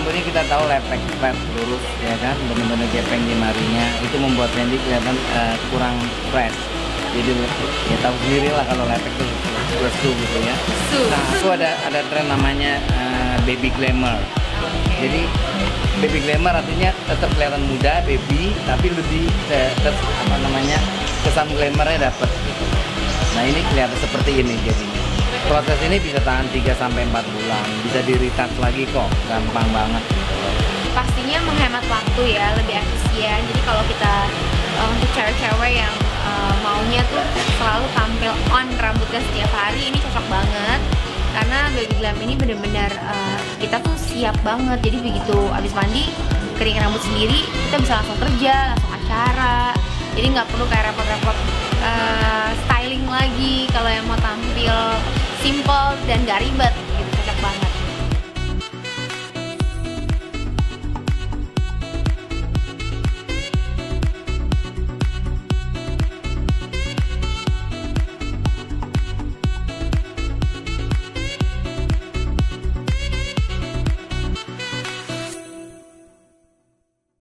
rambutnya kita tahu lepek, flat, lurus ya kan, benar-benar gepeng jemarinya, itu membuat Wendy kelihatan kurang fresh. Jadi ya tahu sendiri lah kalau lepek itu lesu gitu ya. Nah aku ada tren namanya baby glamour. Jadi baby glamour artinya tetap kelihatan muda, baby, tapi lebih kesan glamournya dapat. Nah ini kelihatan seperti ini jadinya. Proses ini bisa tahan 3-4 bulan, bisa di-retouch lagi kok, gampang banget. Pastinya menghemat waktu ya, lebih efisien. Jadi kalau kita untuk cewek-cewek yang maunya tuh selalu tampil on rambutnya setiap hari, ini cocok banget. Karena baby glam ini benar-benar kita tuh siap banget. Jadi begitu abis mandi, keringin rambut sendiri, kita bisa langsung kerja, langsung acara. Jadi nggak perlu kayak repot-repot styling lagi kalau yang mau tampil simple dan gak ribet.